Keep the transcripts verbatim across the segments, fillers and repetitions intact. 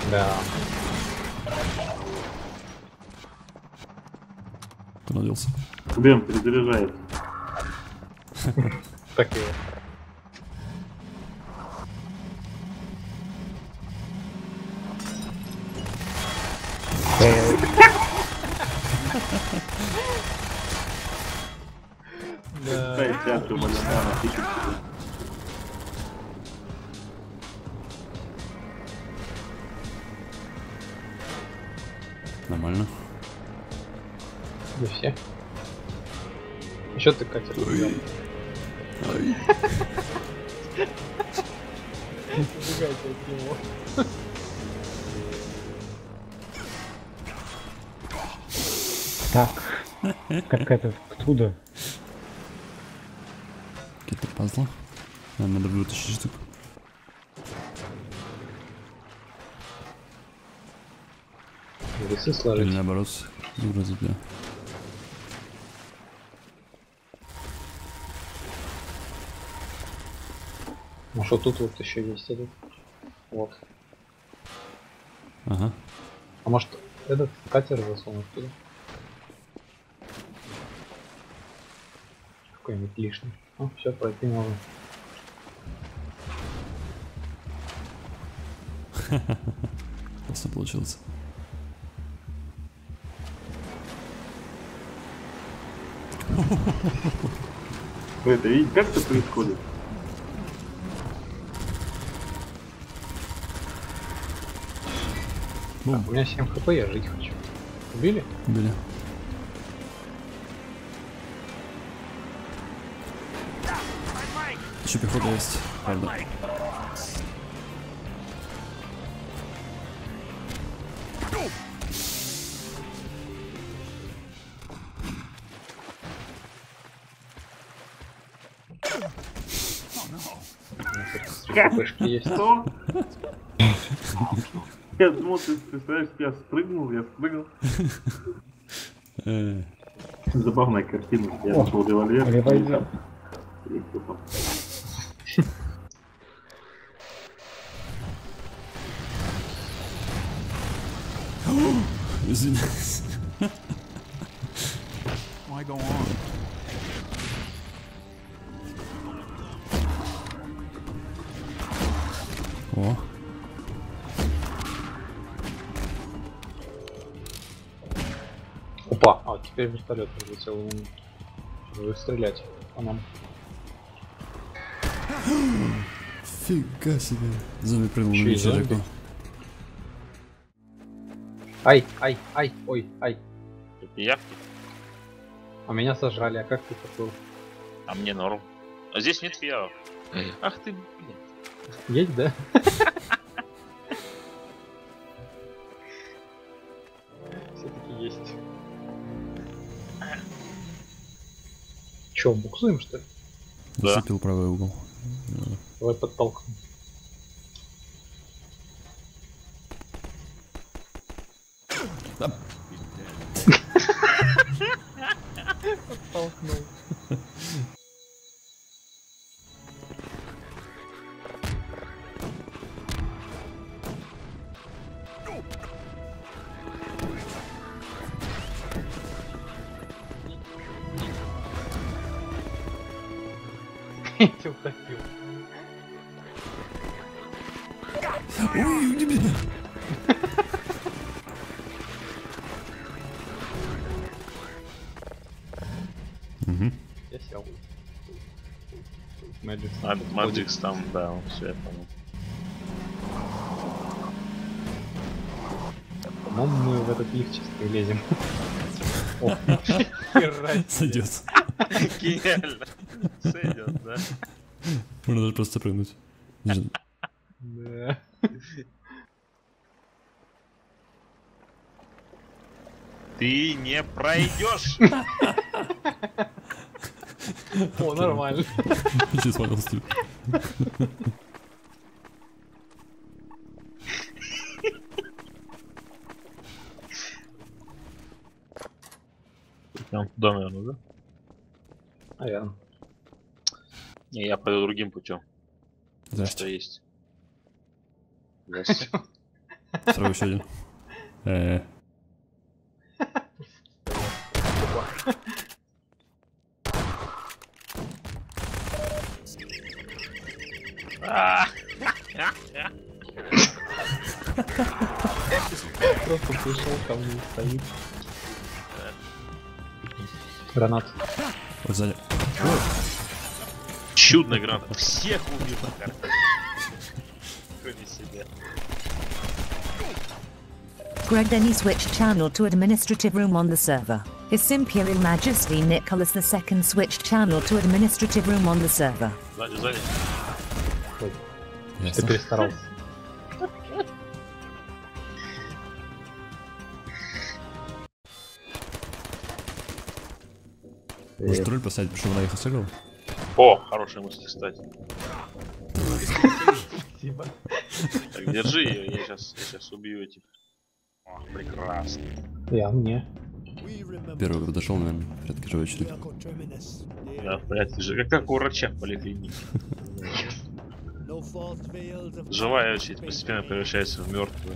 Да. Ты надеялся. Бем, перезаряжает. Так и. Дай театру Валентана пишет. Нормально. Не все. Еще ты катер убил. Ай. Убегайте от него. Так. Как это? Откуда? Какие-то пазлы. Нам надо вытащить штуку. Весы Или сложить. наоборот. Вроде да. Ну что тут вот еще есть этот. Вот. Ага. А может этот катер засунуть туда? Какой-нибудь лишний. Ну, все, пройти можно. Просто получилось. Вы это видите, как это происходит? Так, у меня семь хп, я жить хочу. Убили? Убили. Еще пехота есть, правда. хпшки есть. Что? Я думал, ты представляешь, я спрыгнул, я спрыгнул. Э, Забавная картина. Я О, нашел револьвер. револьвер. И тупо. Извиняюсь. Why go on? О, Опа, а вот теперь вертолет прилетел. Вы стрелять по нам. фига себе. Зомби прыгнул Чё, на и меня зомби? далеко. Ай, ай, ай, ой, ай. Это я? А меня сожрали, а как ты такой? А мне норм. А здесь нет фиалов. Ах ты, блин. Есть, да? Все-таки есть. Че, буксуем что ли? Да. Зацепил правый угол. Давай подтолкнем. Да. Подтолкнул. Я тебя утопил. Ой, не меня. Угу. Я сел. Magic А Stone Маджикс там, да, он все, я понял. По-моему, мы в этот лифт сейчас прилезем. О, хера себе. Сойдет. Гениально. Сойдет, да? Можно даже просто прыгнуть. Даже- Да. Ты не пройдешь. О, нормально. Сейчас понял стиль. Прям туда, наверное, да? Наверное. Не, я пойду другим путем. Что Здрасте. есть. Здрасте. Сразу еще один. Э, Просто пришел ко мне и стоит. Гранат. Вот сзади. Чудная граната. Всех убил на карте. Кроме себя. Greg then he switched channel to administrative room on the server. His Imperial Majesty Nicholas the Second switched channel to administrative room on the server. Сзади, сзади. Ой, ты Ясно. перестарался. Может тролль поставить, чтобы она их сыграл? О, хорошая мысль, кстати. Спасибо. Так, держи ее, я сейчас, я сейчас убью этих. О, прекрасно. Я мне. Первый, кто дошел, наверное, в порядке живой очереди. Да, в порядке же. Как, как у врача в поликлинике. Живая очередь постепенно превращается в мертвую.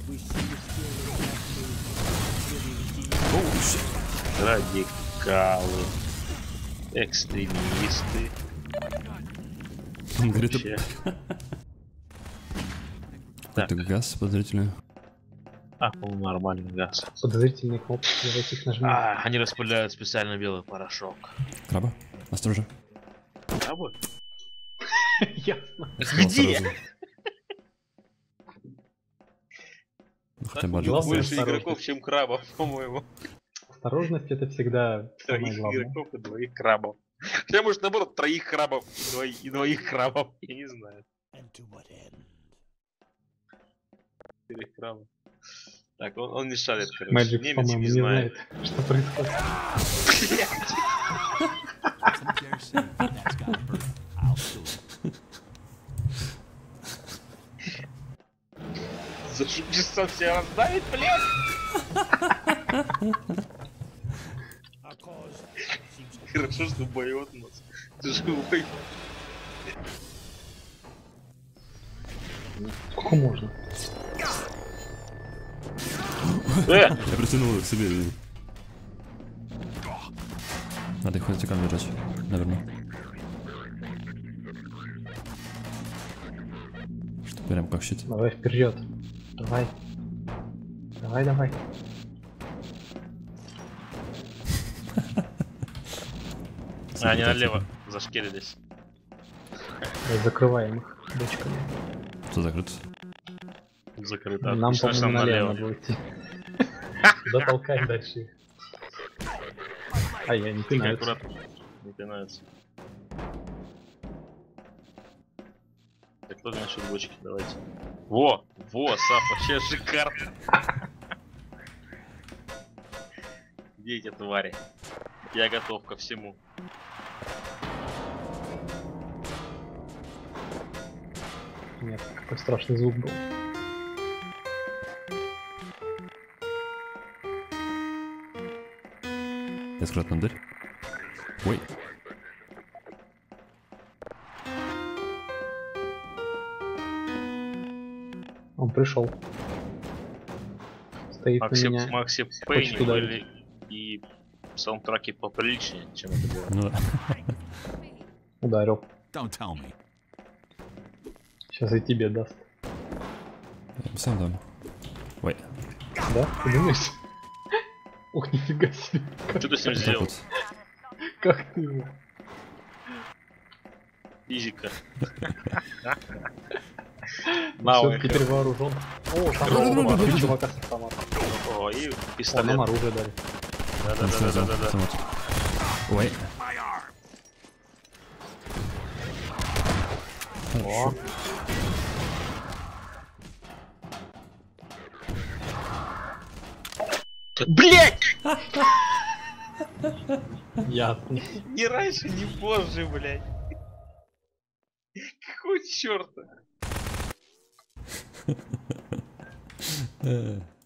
Радикалы. Экстремисты. Он говорит, Вообще. это газ подозрительный. А, по-моему, нормальный газ. Подозрительные кнопки, давайте их нажмем. А, они распыляют специально белый порошок. Краба? Осторожно. Крабы? Ясно. Где? Ну, хотя бы Главное, отжался. Больше осторожно. игроков, чем крабов, по-моему. Осторожность это всегда самое Троих главное. игроков и двоих крабов. Хотя, может, наоборот, троих крабов и двоих, и двоих крабов. Я не знаю. Четырех крабов. Так, он, он не шарит, короче. Мэджик, Немец по-моему, не не знает. знает, что происходит. Зашибись, сам себя раздавит, блядь! Хорошо, что боет нас. Ты живой. Сколько можно? Э! Я притянул их к себе. и- Надо их вертикально держать, наверное. Что прям как щит. Давай вперед. Давай. Давай, давай. А, они налево зашкерились. Давай закрываем их бочками. Что закрыто? Закрыто. Нам, Отлично, что по-моему, там налево надо идти. Туда толкаем дальше их. А я не Тихо, пинаю. аккуратно. Не пинаются. Так, кто насчет бочки? Давайте. Во! Во, Сап, вообще шикарно. Где эти твари? Я готов ко всему. Нет, какой страшный звук был. Я скрытно дверь. Ой. Он пришел. Стоит Макси, на меня. Макси хочет Пейни ударить. были и саундтреки поприличнее, чем это было. Ну да. Ударил. Don't tell me. Сейчас и тебе даст. Я сам дам. Ой. Да? Ты думаешь? Ух, нифига себе. Как, Что ты с ним Так сделал? вот. как ты его? Физика. Науэ. Все-таки перевооружен. О, там три чувака с автоматом. О, и О, пистолет. нам оружие дали. Там что за Да-да-да-да-да. автомат? Ой. О. Блять! Ясно. Ни раньше, ни позже, блять. Какого черта? Э.